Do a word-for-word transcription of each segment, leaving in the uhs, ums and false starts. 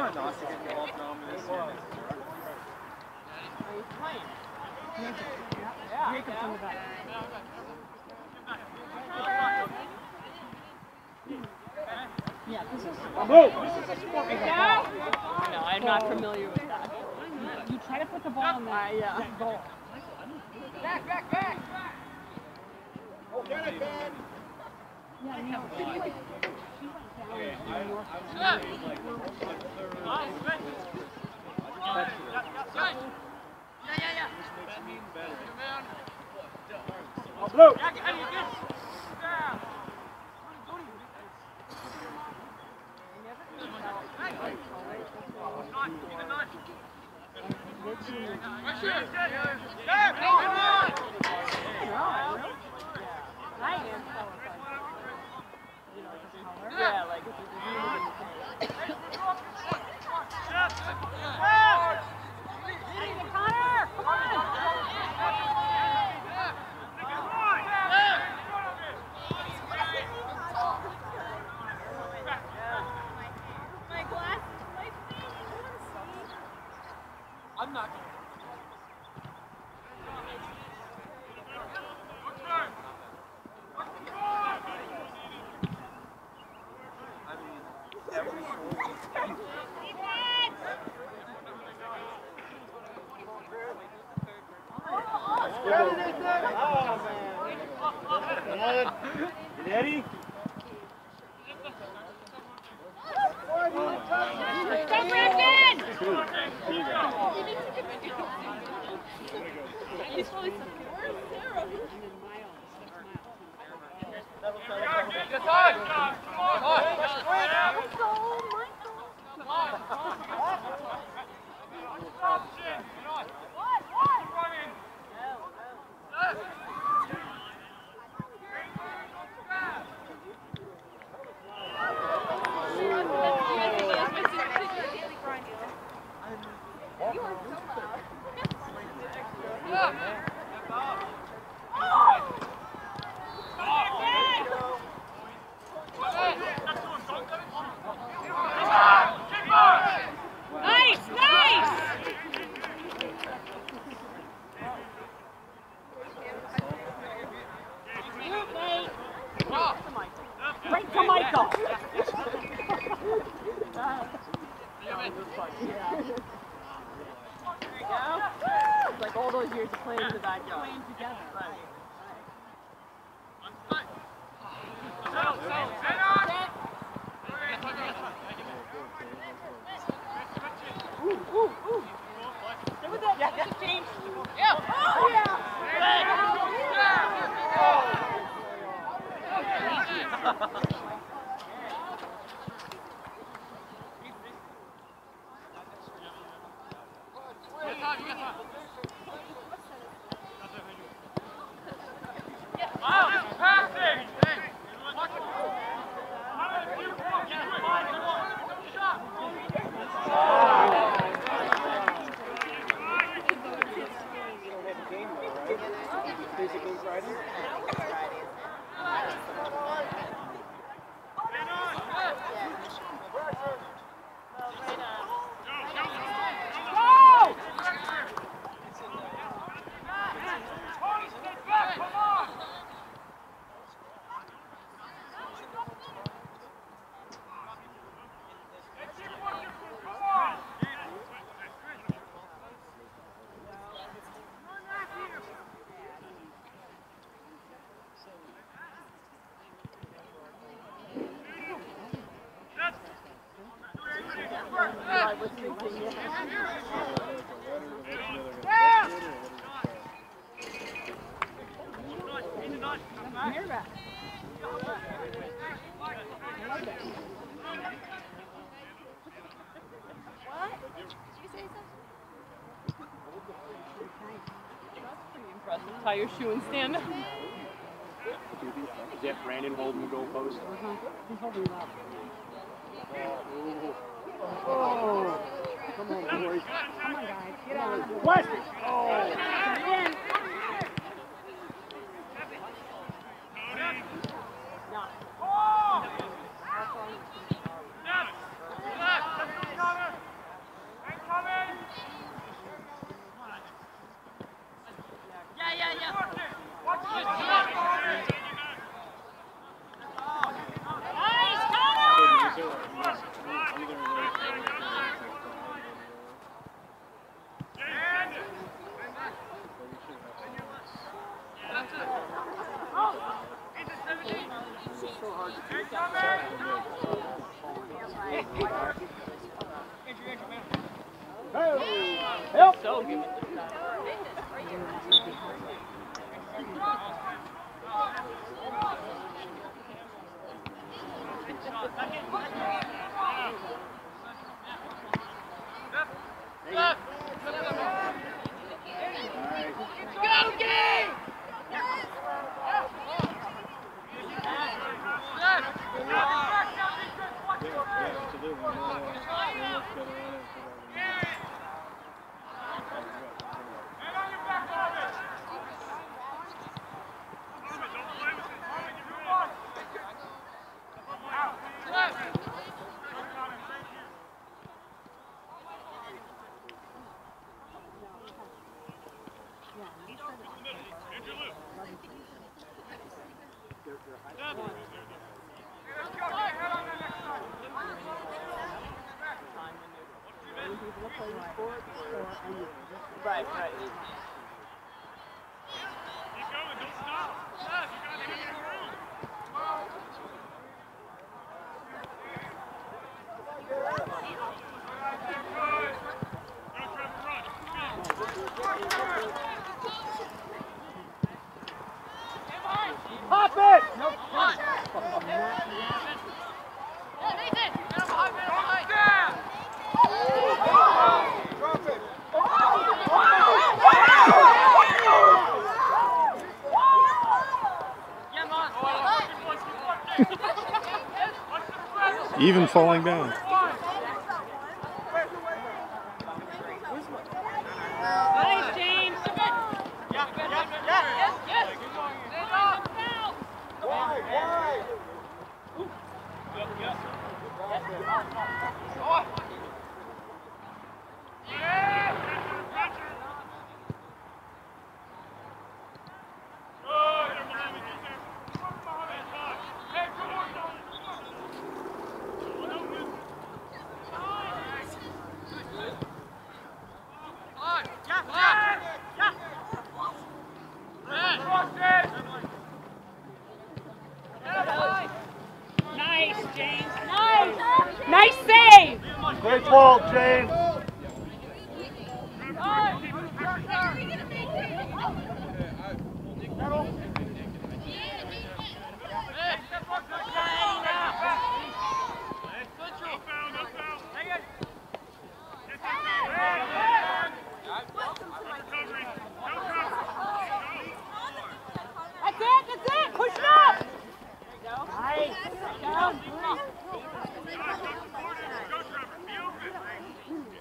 not to get involved in this. Are you playing? Yeah. Jacob's on the back. Yeah, this is a move. No, I'm not familiar with that. You try to put the ball in that, yeah. that goal. Back, back, back! Oh, get it, Ben! Yeah, no, she like, she went down in North Yeah, yeah, yeah. Oh, blue. Yeah, like if Connor, come on! I'm not going. Eddie? He's probably nice, nice! Right to Michael. It's like all those years of playing to that job. Playing together. Right. Ooh, ooh, ooh. There was that. Yeah, yeah. James. Yeah. Oh, yeah. Tie your shoe and stand up. Is that Brandon holding the goalpost? Uh-huh. He's holding it up. Oh. Come on, boys. Come on, guys. Get on. West! Oh. In. No. Right, right. Keep going, don't stop. Steph, you gotta hit your room. Pop it! Nope. Yeah, Nathan! Get him behind, get him behind! Drop it. Even falling down. Nice, James! Yeah, yeah, yeah, yes, yes! Wide, wide. Nice, James! Nice! Nice save! Great ball, James. That's it, that's it! Push it up! Nice! Go! Go, Trevor. Be open.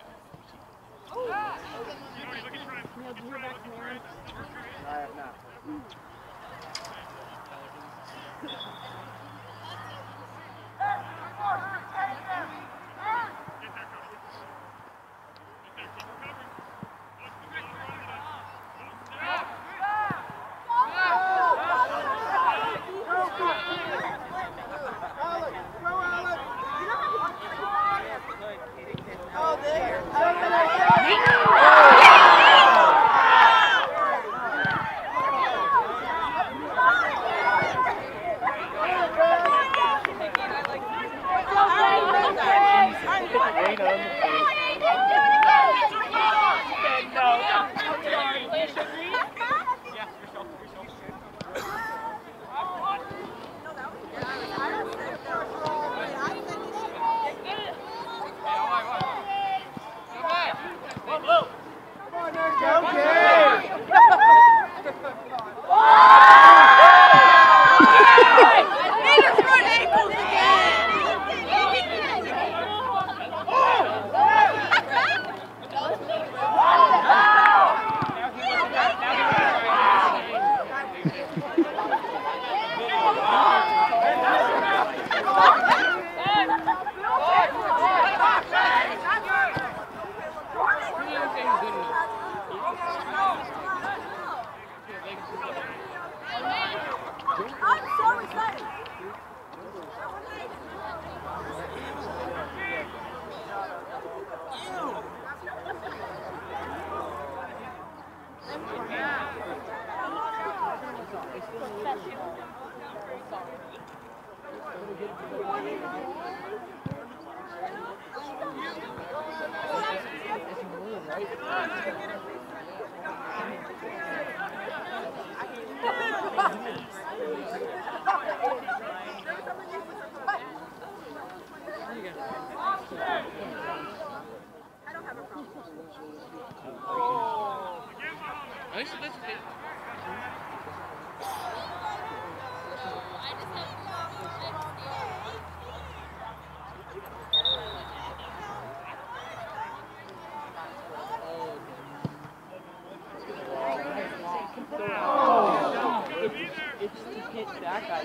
It's to hit that guy.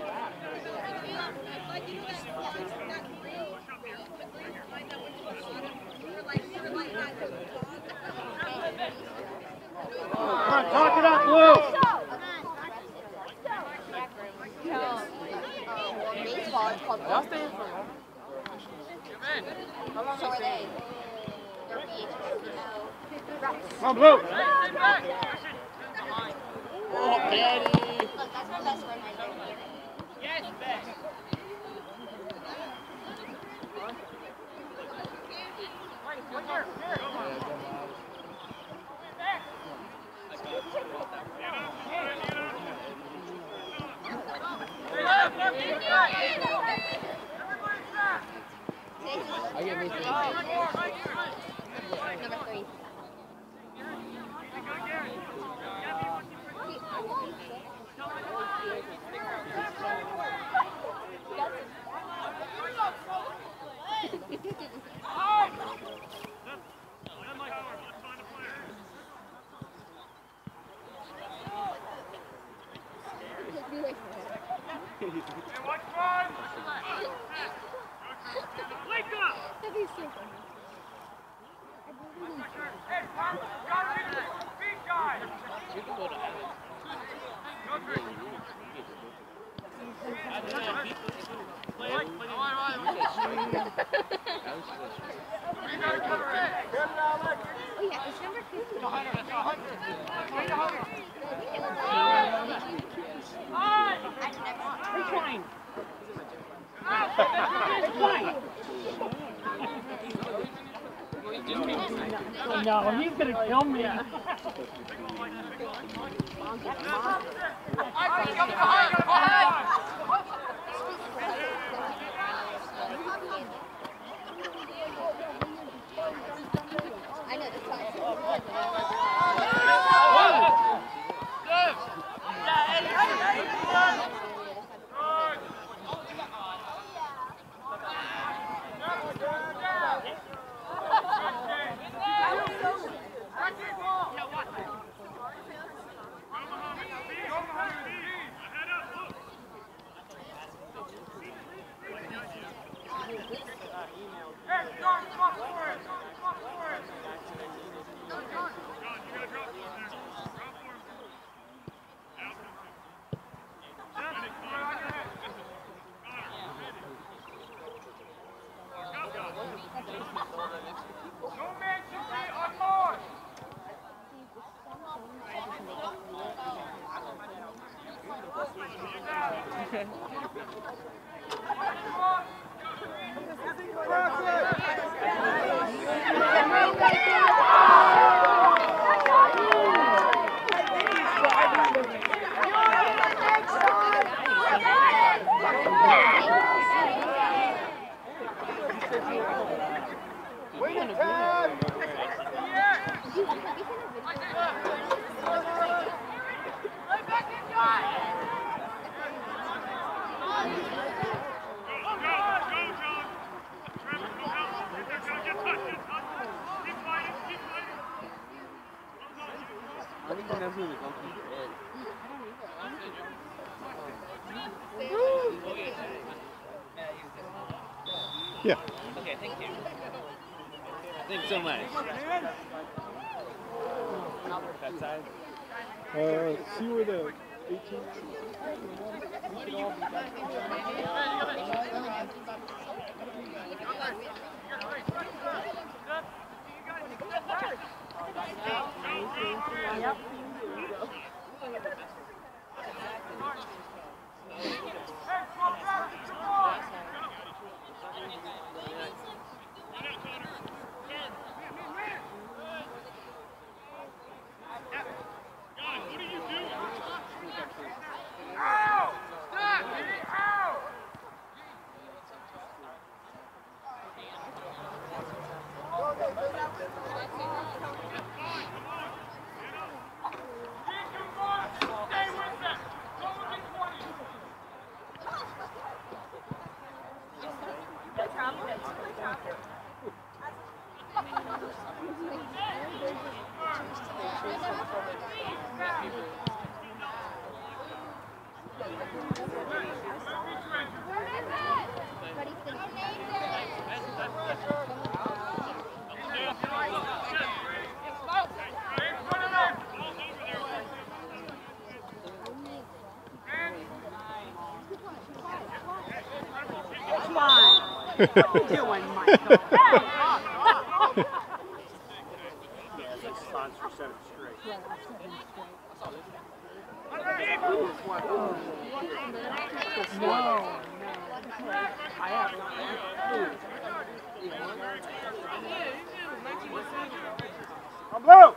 Come on, talk it up, Blue. Baseball is called Y'all staying for So are they. Come on, Blue. Oh, Daddy. Look, that's my best friend right there. Yes, best. I get me three. Number three. That'd be so funny. You can go to Alex. Oh yeah, it's number fifty. Rewind. No, he's gonna kill me. I know this I don't even know who the goalkeeper is. Yeah. Okay, thank you. Thanks so much. That side? Uh, see where the eighteen. doing, Michael? Sponsor set it straight. No, no. I have not. I'm blue!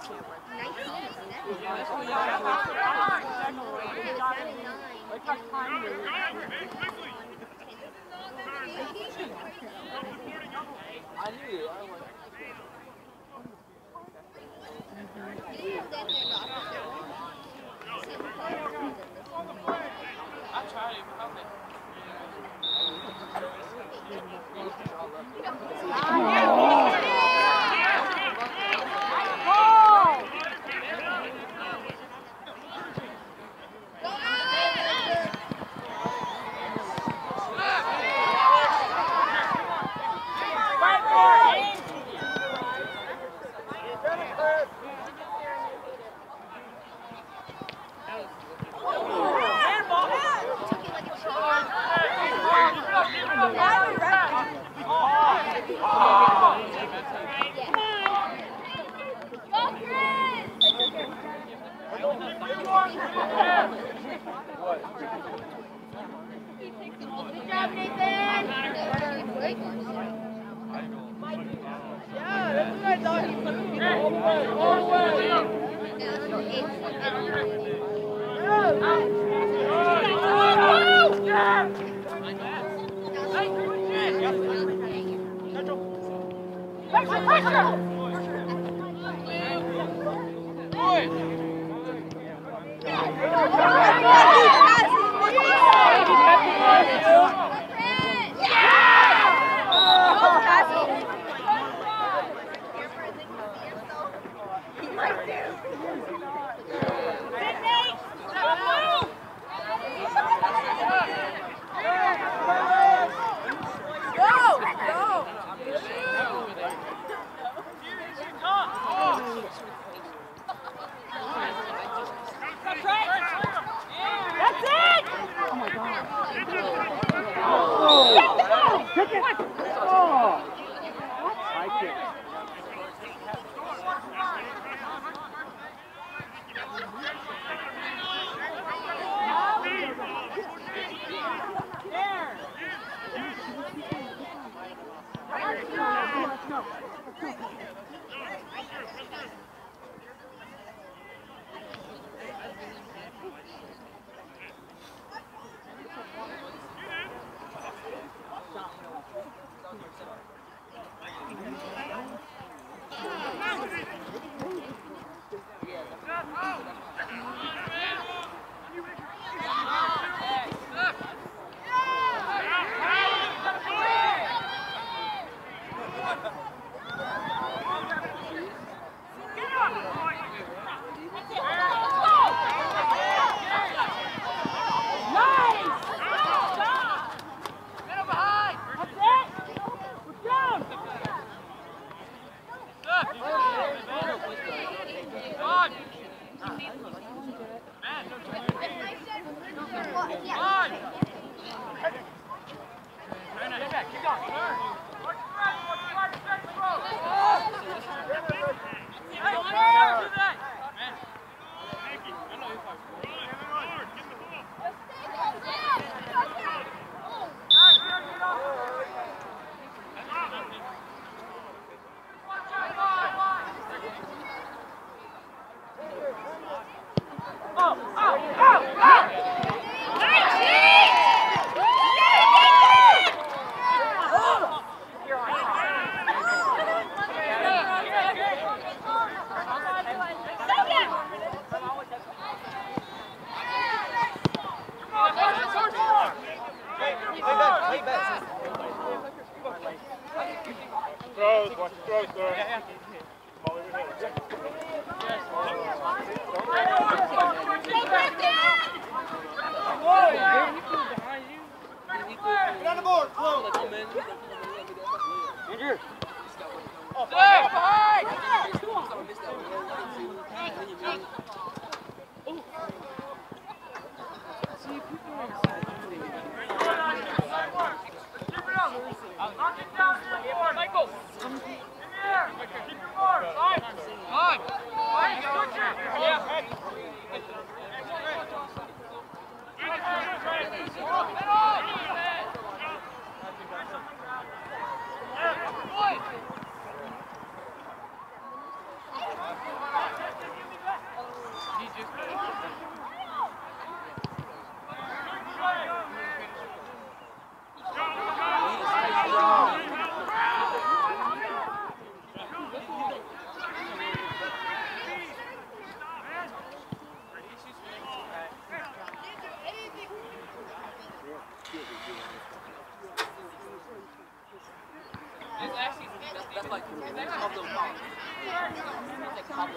That's like Pablo Pop. It's like Pablo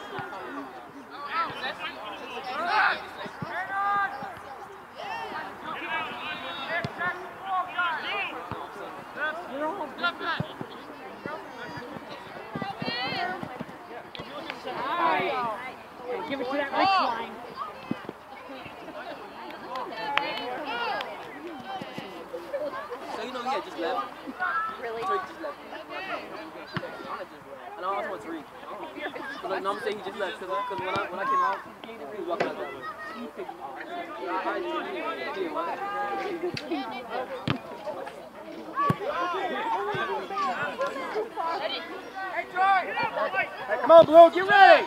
Give it to that Rich line. So you know he had just left. Really? So he just left. And I also want three. Cause like, no, I'm saying he just left. Cause, cause when I when I came out, he was walking out that way. I, I just didn't want Hey, come on, Blue, get ready!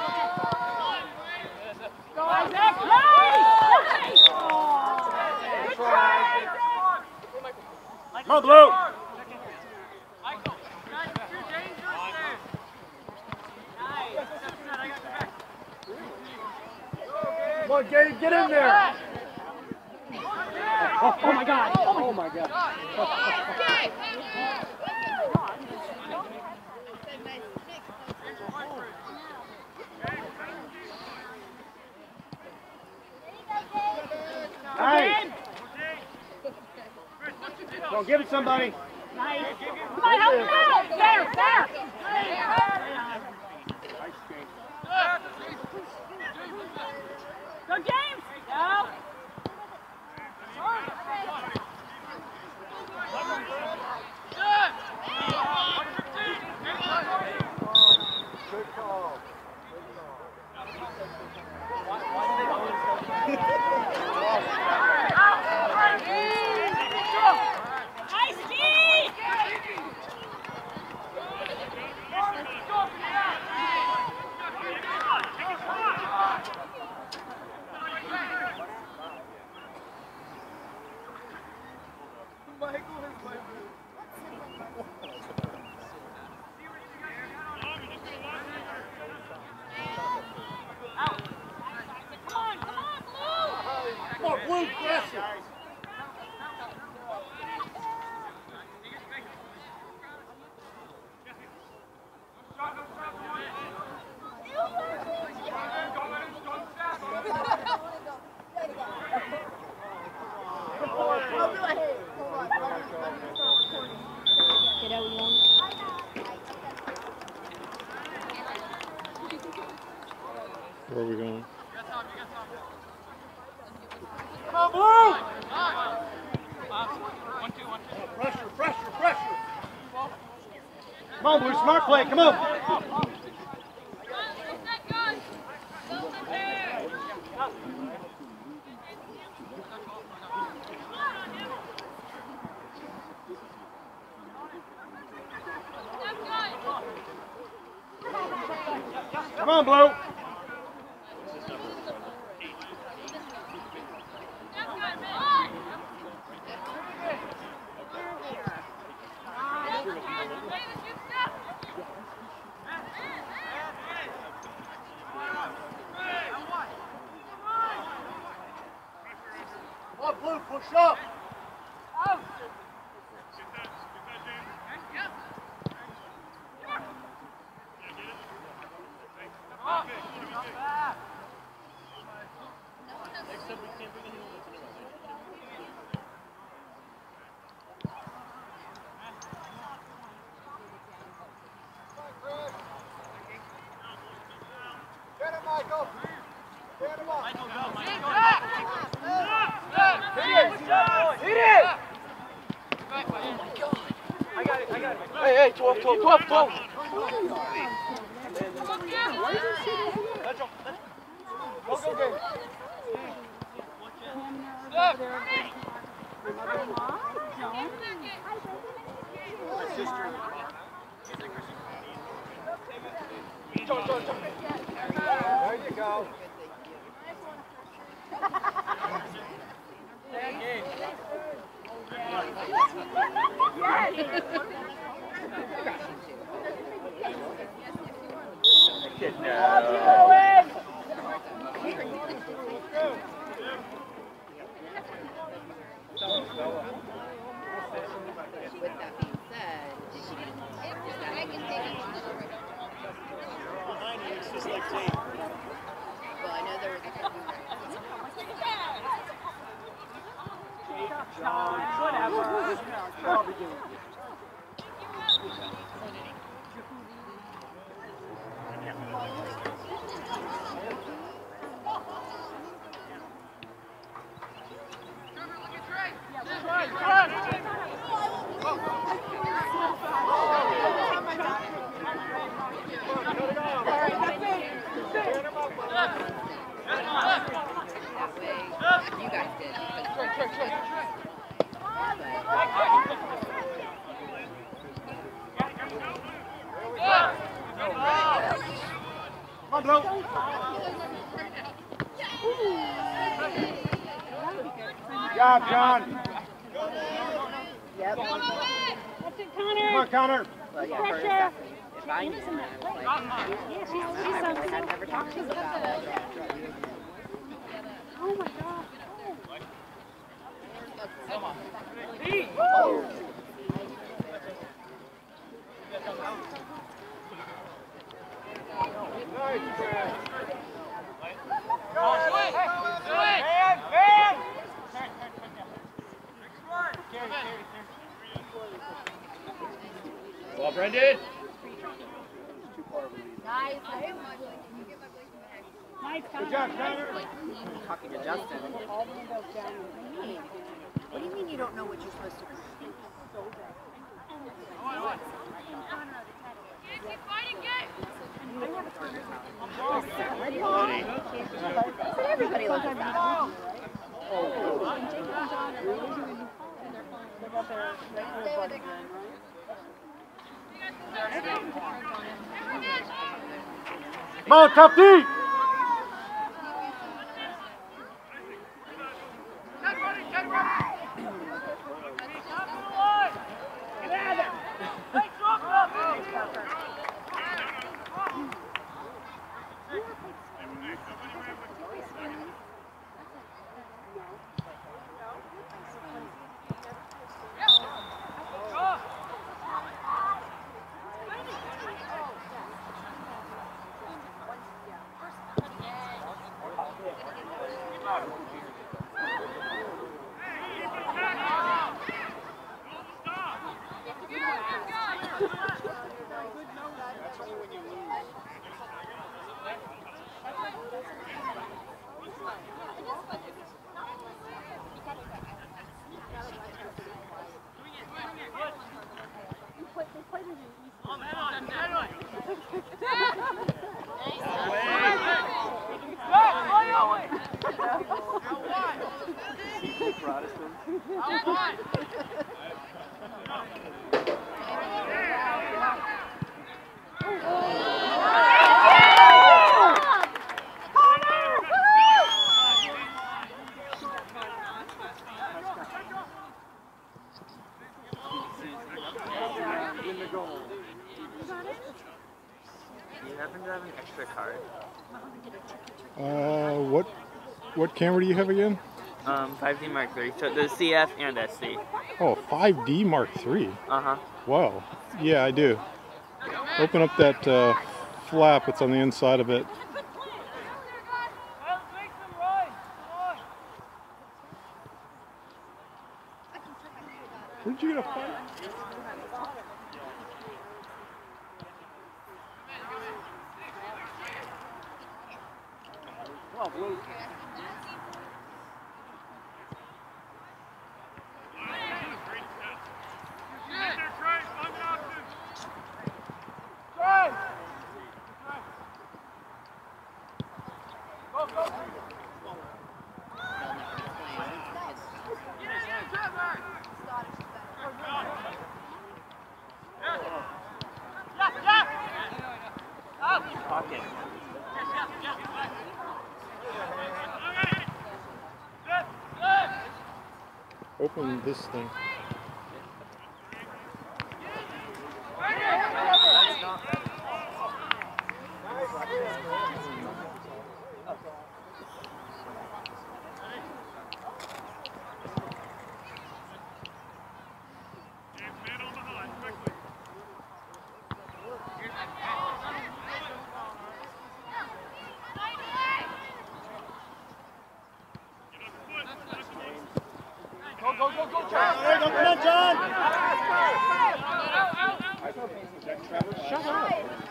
Go, Isaac! Nice! Good try! Come on, Blue! Come on, Gabe, get in there! Oh, oh my God! Oh my God! Nice! Don't give it somebody. Nice! Come on, help him out! There, there! Nice, James. Go, James! Go! Good call. Nice, Steve! Come on, come on, Blue! Come on, Blue, pressure! Where are we going? Come on, Blue! One, two, one, two. Pressure, pressure, pressure! Come on, Blue, smart play, come on! Come on, Blue! Come on, Blue, push up! Get him, Michael! Get him up! Hit it! I got it, I got it. Hey, hey, twelve, twelve, twelve, twelve. Go, go, go. My sister. There you go. guys did. Come on, Blue. Good job, John. Yep. Come on, Connor. Well, yeah, for a second. If I knew that, I was like, yeah, she's, she's I really had never talked to us about it. Oh my God. Well, Brendan. Nice. Good job, Connor. Talking to Justin. What do you mean you don't know what you're supposed to do? Everybody loves that. Come on, tough D. Uh, what what camera do you have again? Um, five D Mark three, so the C F and S D. Oh, five D Mark three. Uh-huh. Wow. Yeah, I do. Open up that uh, flap. It's on the inside of it. Where'd you get a fight? Come on, Blue. Pocket. Open this thing. Go, go, go, go, John. Hey, don't come on, John. Shut up.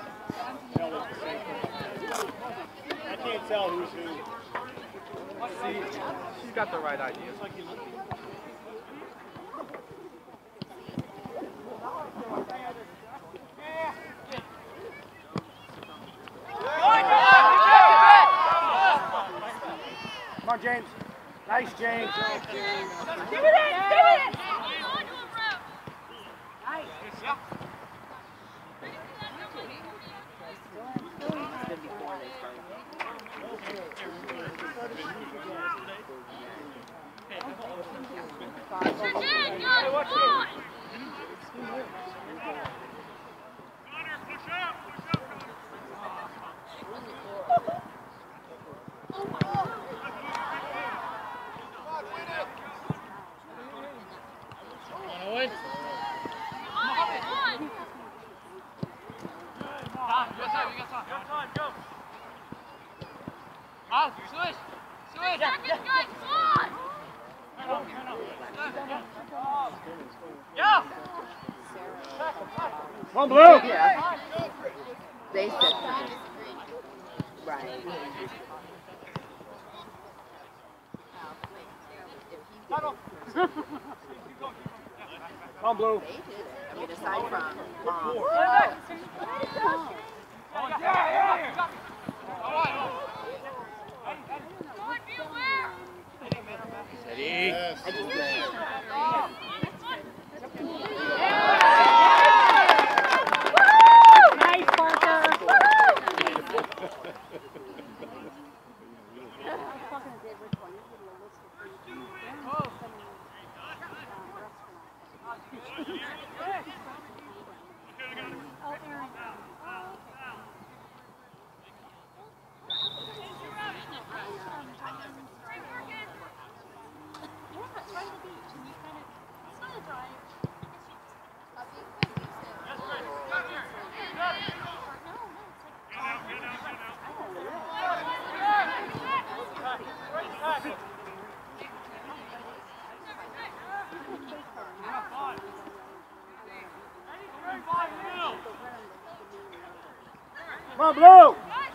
I can't tell who's who. See, she's got the right idea. Come on, James. Nice, James. Give it in! Give it in! Nice. Yep. Come on, Blue. Yeah. They said right. Come on, Blue. They did it. I mean, aside from mom. Yes. I just did. Nice, Parker. Come on, Blue.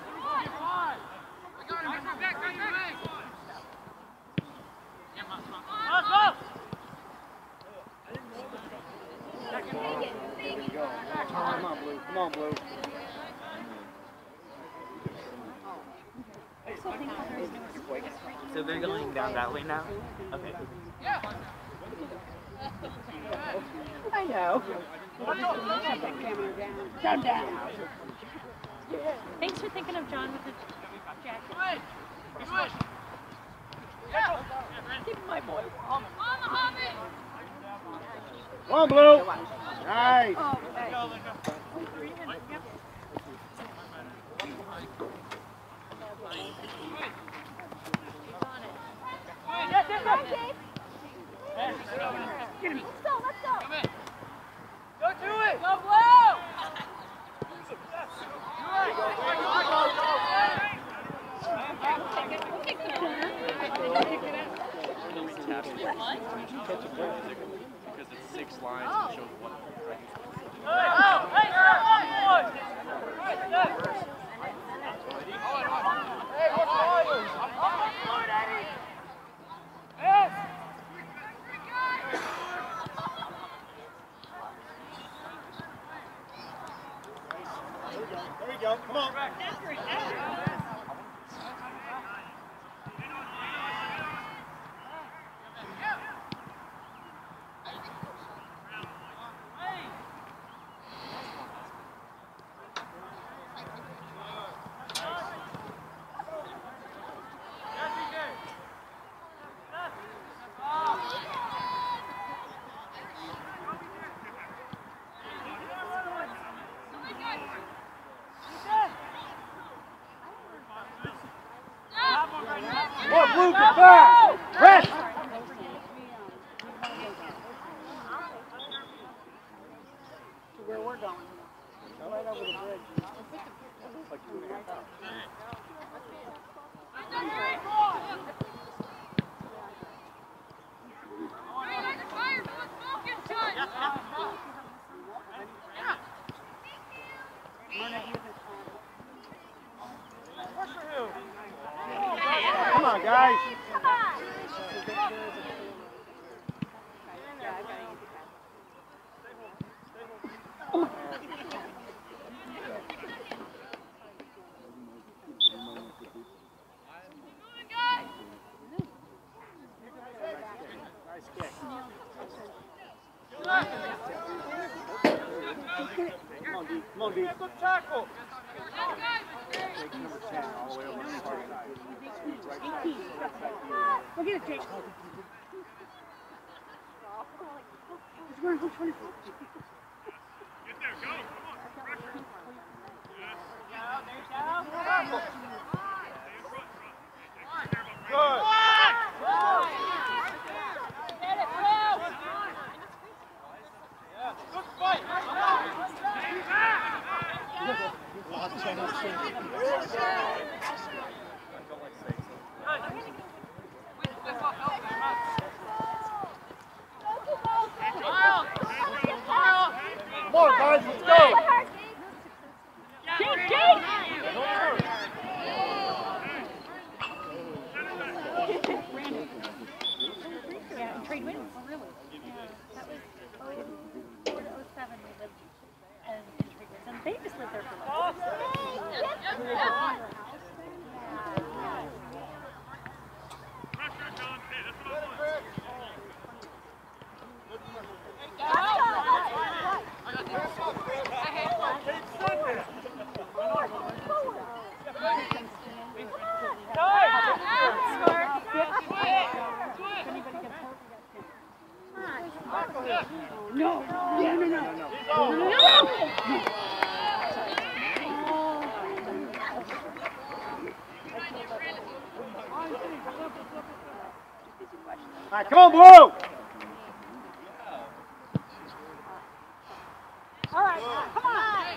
Come on, Blue. Come on, Blue. So they're going down that way now? Okay. I know. Down, down. Thanks for thinking of John with the jacket. Keep my boy. Come on, Blue. Nice. Oh, okay. Get him. Let's go, let's go. Go do it! Go, Blue! Because it's six lines and shows one. Oh, hey, boys! Hey, what's all yours? Yes! There we go. Come on. Come on, Blue, get back. Press. Where we're going. Right over the bridge. Come on, guys. Go! Come on, dude. Good tackle. Take number ten all the way over to the far side. Right side. Look at it, Jake. He's wearing who's twenty-four. Get there, go. Come on. Pressure. Yes. Good. Get it, Blue. Good fight. Come on, guys, let's go. Jake, Jake. Yeah, trade wins. Really? Yeah, that was oh four to oh seven we lived in trade wins. And they just lived there for like Pressure, John. Hey, that's what I want. No, no, no, no, no, no, no. All right, come on, Blue. All right, come on.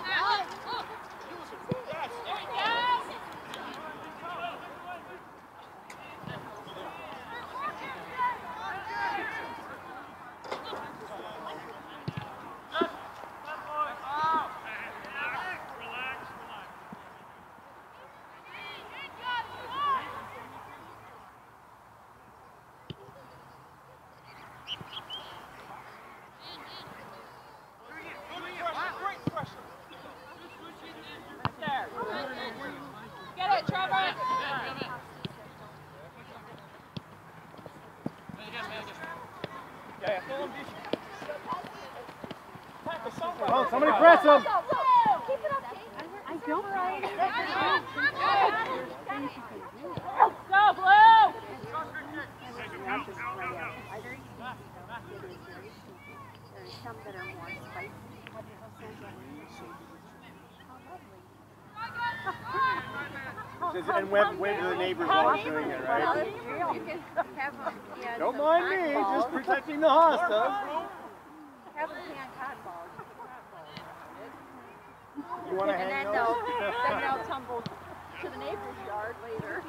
Get it, Trevor! Come on, somebody press him. Keep it up, Kate. I don't. Go, Blue! There's some that are more spicy. And wave, wave to the neighbors while he's doing it, right? You can have them, yeah, Don't some mind me, cotton balls. just protecting the hostas. Have them hand cotton balls. You want to And hang then those? they'll, then they'll tumble to the neighbor's yard later.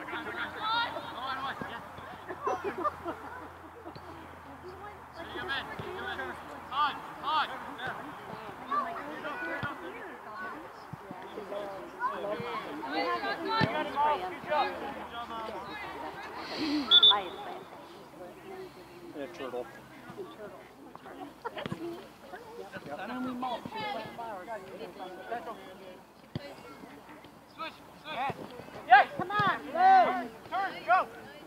On, on. And a turtle. And we mulch. Switch, switch. Yes. Come on, Blue! Turn, go.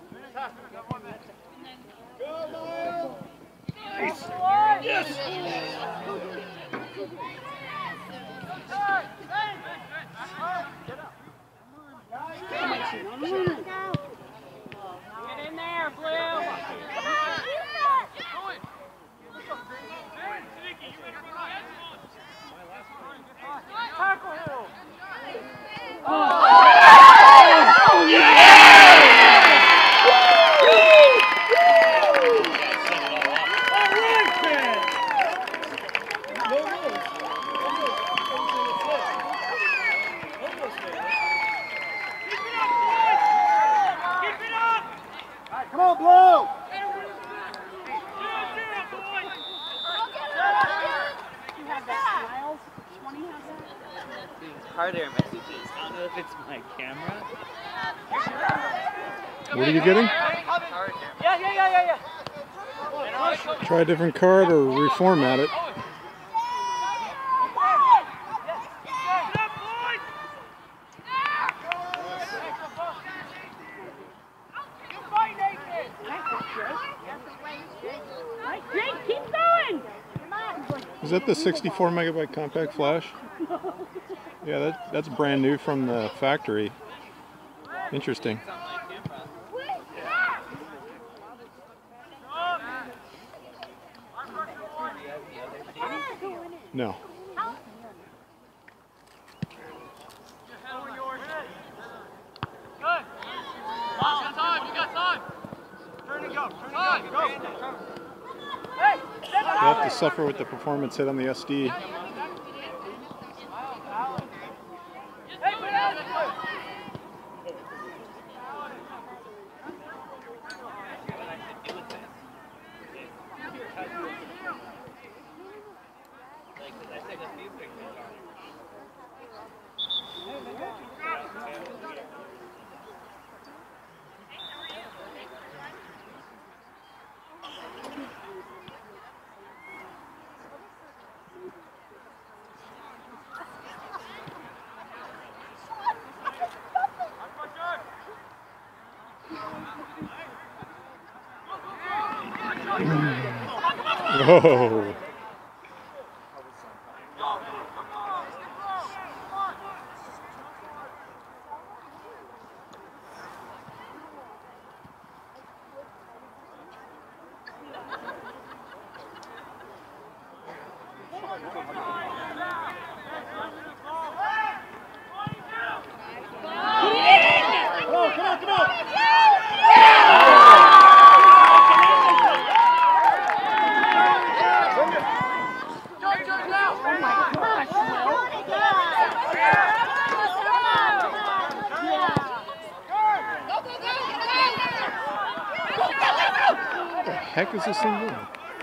Go, Lyle. Nice. Yes. Get in there, Blue! Tackle him! Oh, Come on, Blue. you have that Miles? twenty has that? It's harder in my suitcase. I don't know if it's my camera. What are you getting? Harder. Yeah, yeah, yeah, yeah, yeah. Try a different card or reformat it. Jake, keep going! Is that the sixty-four megabyte compact flash? No. Yeah, that, that's brand new from the factory. Interesting. No. Good. Lost got time. You got time. Turn and go. Turn and go. Go. Hey, You'll have to suffer with the performance hit on the S D. Hey, put it out. Whoa. What the heck is this thing doing?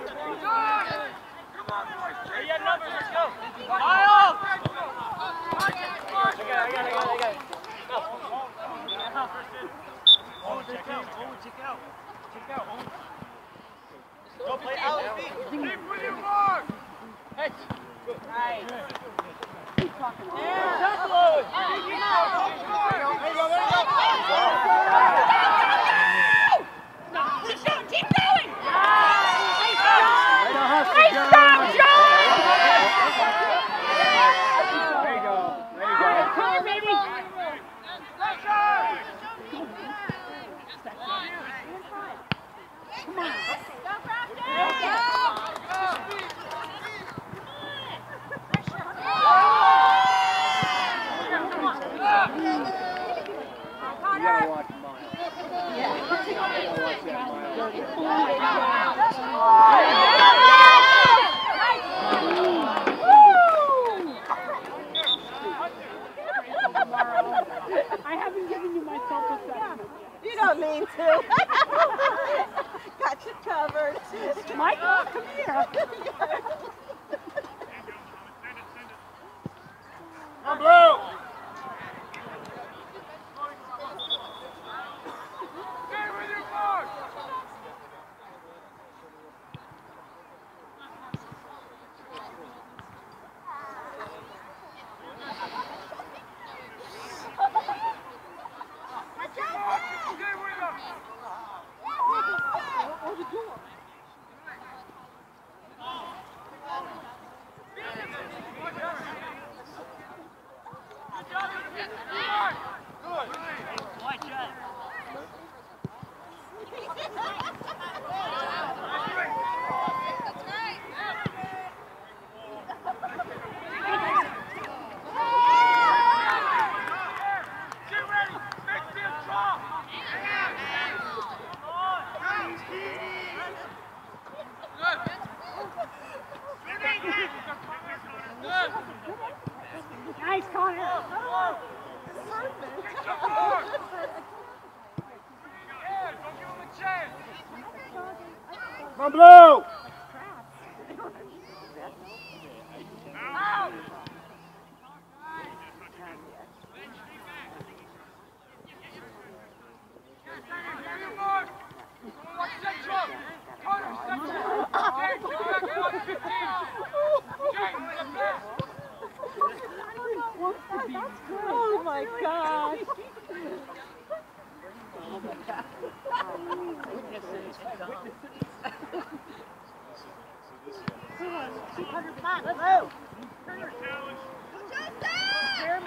Go play out. Keep with your mark. Hey. Right. Keep talking. Yeah. There you go. There you go. Keep going! Nice stop, John! There you go. There you go. Come on, baby! Come on. You gotta watch Miles. Yeah. You gotta watch that I haven't given you my self-assessment. You don't need to. Got you covered. Michael, come here. Come blue. Stay with your mark. Nice, Connor. Come on, blue. Oh my God. two hundred back. Let's go.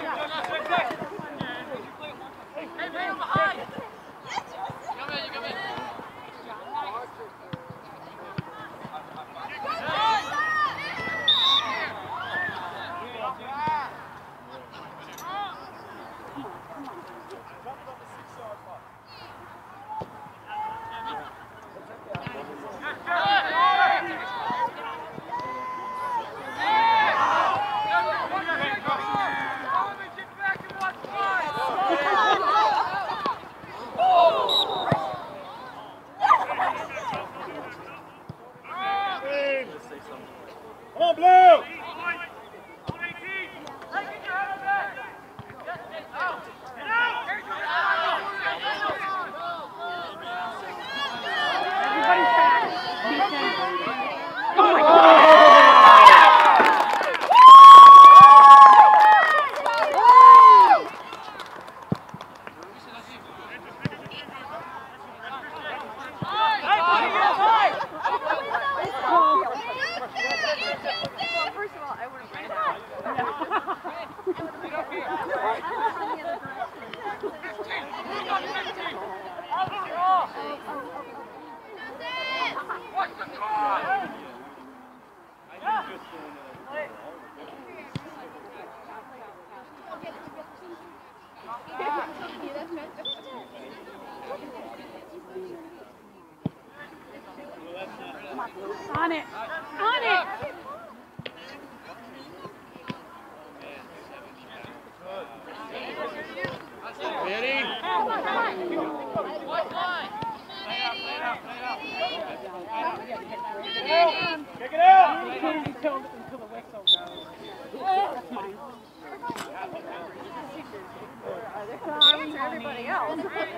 Come on, Blue! On it! On it! Ready? Come on, come on! Kick it out! Until, until the whistle goes. That's fine. Sorry for everybody else.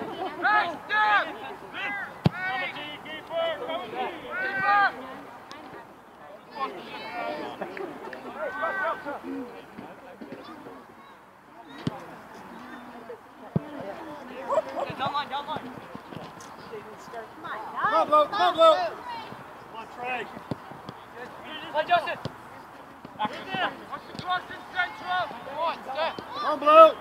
Down line, down line. Come on, Blue! Come on, Blue! Come on, Trey! Play Justin. Back in there. Watch the cross in central. Come on, step. Come on, Blue!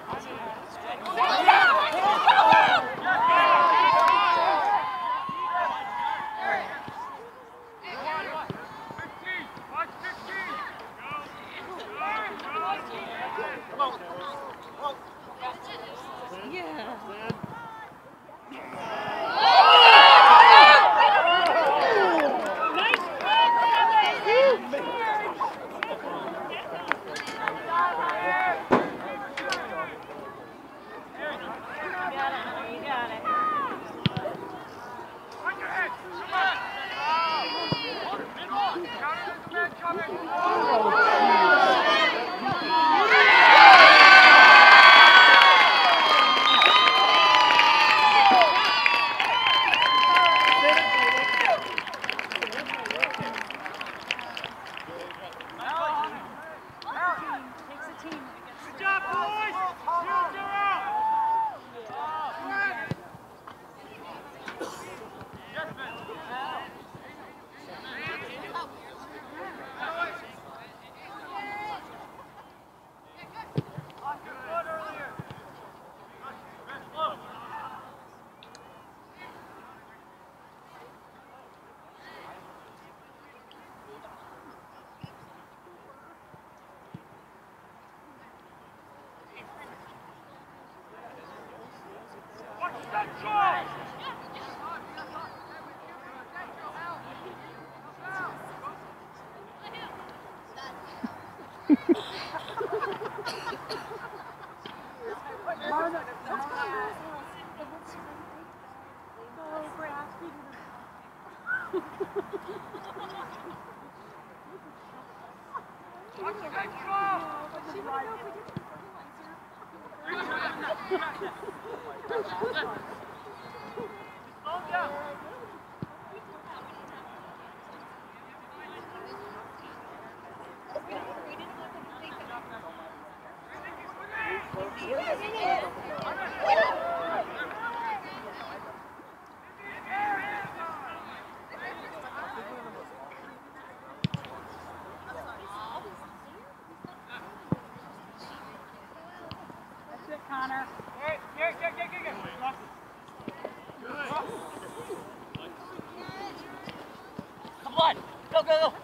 Go, go, go.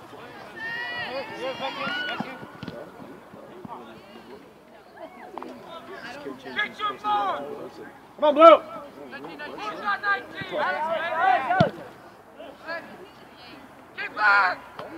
Come on, Blue! Keep back!